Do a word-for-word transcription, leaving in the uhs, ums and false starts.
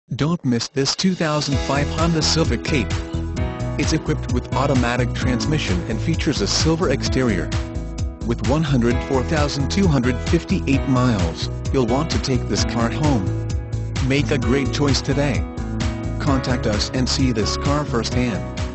Don't miss this two thousand five Honda Civic Cape. It's equipped with automatic transmission and features a silver exterior. With one hundred four thousand two hundred fifty-eight miles, you'll want to take this car home. Make a great choice today. Contact us and see this car firsthand.